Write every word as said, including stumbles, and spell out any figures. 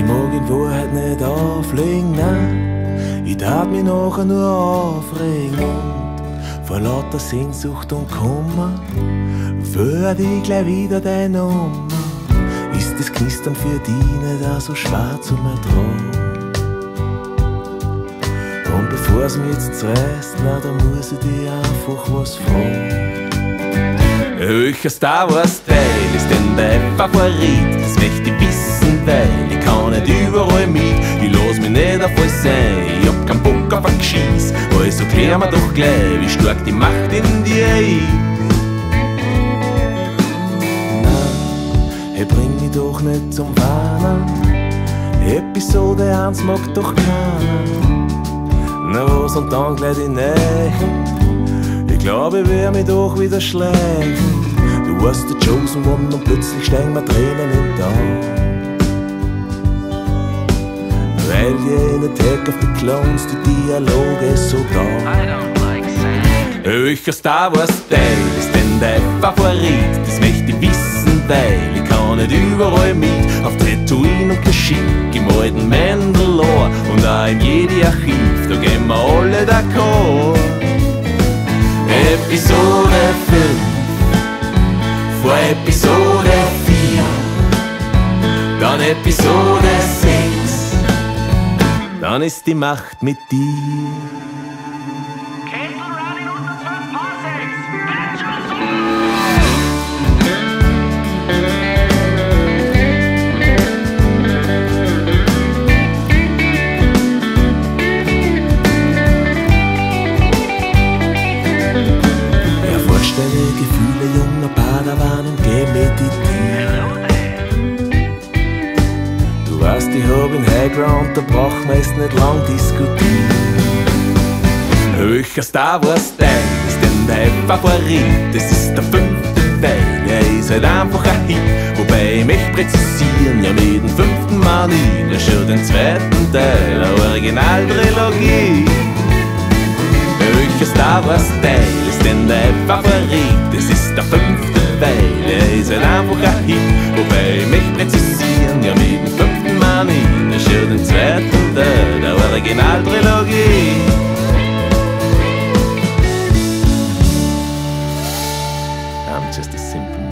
Ich mag in Wahrheit nicht auflegen, nein. Ich darf mich nachher nur aufregen und vor lauter Sehnsucht und Kummer würde ich gleich wieder deine Nummer. Ist das Knistern für dich nicht auch so schwarz um mein Traum? Und bevor es mir jetzt zerreißt, na, da muss ich dich einfach was fragen. Welcher Star Wars-Teil ist denn dein Favorit? Das möchte ich wissen, weil ich kann nicht überall mit. Ich lass mich nicht auf alles ein, ich hab keinen Bock auf ein Geschiss. Also klär mir doch gleich, wie stark die Macht in dir ist. Nein, hey, bring mich doch nicht zum Warnen. Episode eins mag doch keiner. Na was und dann gleich die Nächen. Ich glaube, ich wär mich doch wieder schleichen. Du warst der Chosen One und plötzlich steigen mir Tränen in die Augen. Weil dir in Attack of the Clones die Dialoge so down. Welcher Star Wars Teil ist denn dein Favorit? Das möchte ich wissen, weil ich kann nicht überall mit. Auf Tatooine und Kashyyyk, im alten Mandalore und auch im Jedi-Archiv, da gehen wir alle d'accord. Episode fünf vor Episode vier, dann Episode sechs, dann ist die Macht mit dir. Deine Gefühle, junger Padawan, und geh meditieren. Du weißt, ich hab in Highground, da braucht man jetzt nicht lang diskutieren. Welcher Star Wars Teil ist denn dein Favorit? Das ist der fünfte Teil, er ist halt einfach ein Hit. Wobei ich möchte präzisieren, ja mit dem fünften Mal nie, schon den zweiten Teil, eine Originaltrilogie. Welcher Star Wars Teil ist denn dein Favorit? Das ist der fünfte Teil, er ist halt einfach ein Hit. Wobei ich möchte präzisieren, ja mit dem fünften Mal nie, schon den zweiten Teil, der Originaltrilogie. I'm just a simple